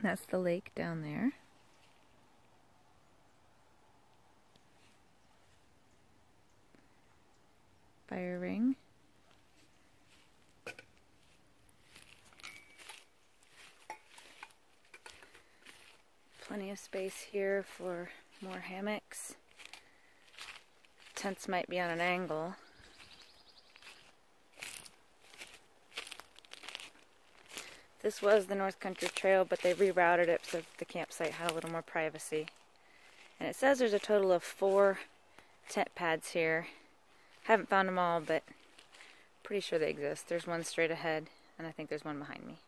That's the lake down there. Fire ring. Plenty of space here for more hammocks. Tents might be on an angle. This was the North Country Trail, but they rerouted it so the campsite had a little more privacy. And it says there's a total of 4 tent pads here. Haven't found them all, but pretty sure they exist. There's one straight ahead, and I think there's one behind me.